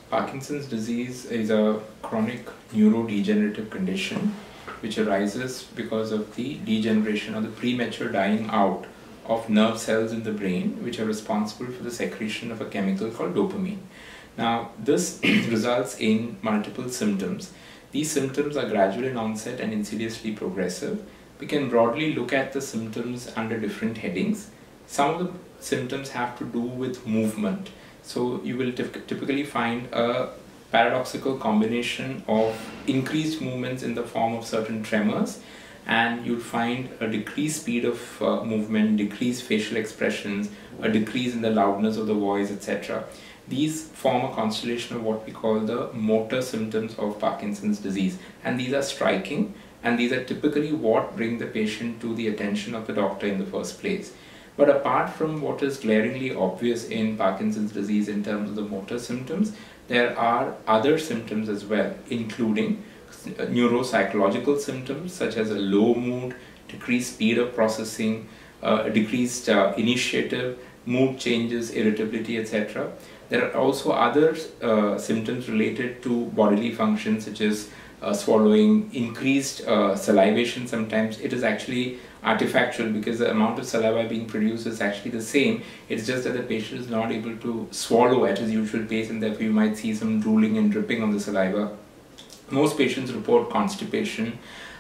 Parkinson's disease is a chronic neurodegenerative condition which arises because of the degeneration or the premature dying out of nerve cells in the brain, which are responsible for the secretion of a chemical called dopamine. Now, this results in multiple symptoms. These symptoms are gradual in onset and insidiously progressive. We can broadly look at the symptoms under different headings. Some of the symptoms have to do with movement. So you will typically find a paradoxical combination of increased movements in the form of certain tremors, and you'll find a decreased speed of movement, decreased facial expressions, a decrease in the loudness of the voice, etc. These form a constellation of what we call the motor symptoms of Parkinson's disease, and these are striking, and these are typically what bring the patient to the attention of the doctor in the first place. But apart from what is glaringly obvious in Parkinson's disease in terms of the motor symptoms, there are other symptoms as well, including neuropsychological symptoms such as a low mood, decreased speed of processing, decreased initiative, mood changes, irritability, etc. There are also other symptoms related to bodily functions such as swallowing, increased salivation. Sometimes it is actually artifactual because the amount of saliva being produced is actually the same. It's just that the patient is not able to swallow at his usual pace, and therefore you might see some drooling and dripping on the saliva. Most patients report constipation.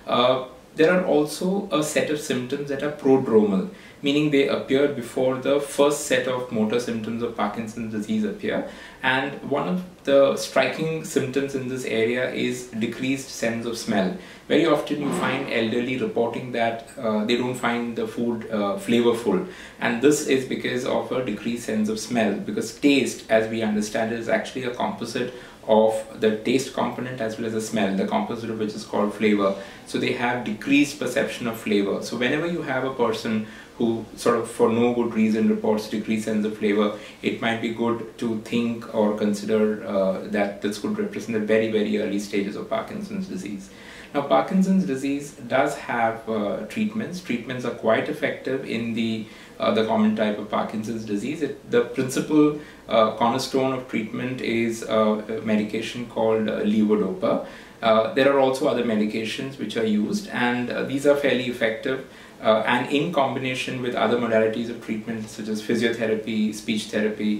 There are also a set of symptoms that are prodromal, meaning they appear before the first set of motor symptoms of Parkinson's disease appear. And one of the striking symptoms in this area is decreased sense of smell. Very often you find elderly reporting that they don't find the food flavorful, and this is because of a decreased sense of smell, because taste, as we understand it, is actually a composite of the taste component as well as the smell, the composite of which is called flavor. So they have decreased perception of flavor. So whenever you have a person who sort of for no good reason reports decreased sense of flavor, it might be good to think or consider that this could represent the very, very early stages of Parkinson's disease. Now, Parkinson's disease does have treatments. Treatments are quite effective in the common type of Parkinson's disease. The principal cornerstone of treatment is a medication called levodopa. There are also other medications which are used, and these are fairly effective. And in combination with other modalities of treatment such as physiotherapy, speech therapy,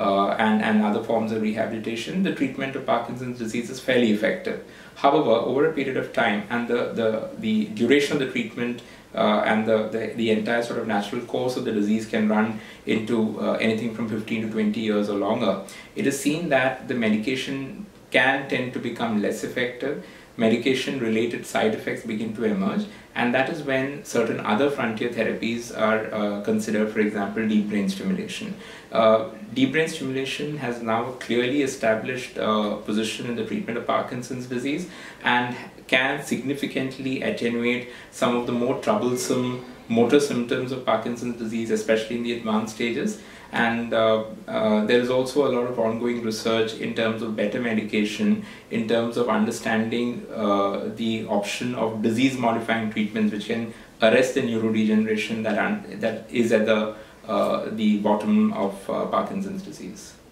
and other forms of rehabilitation, the treatment of Parkinson's disease is fairly effective. However, over a period of time, and the duration of the treatment and the entire sort of natural course of the disease can run into anything from 15 to 20 years or longer, it is seen that the medication can tend to become less effective. Medication-related side effects begin to emerge, and that is when certain other frontier therapies are considered, for example, deep brain stimulation. Deep brain stimulation has now a clearly established position in the treatment of Parkinson's disease and can significantly attenuate some of the more troublesome motor symptoms of Parkinson's disease, especially in the advanced stages. And there is also a lot of ongoing research in terms of better medication, in terms of understanding the option of disease-modifying treatments which can arrest the neurodegeneration that is at the bottom of Parkinson's disease.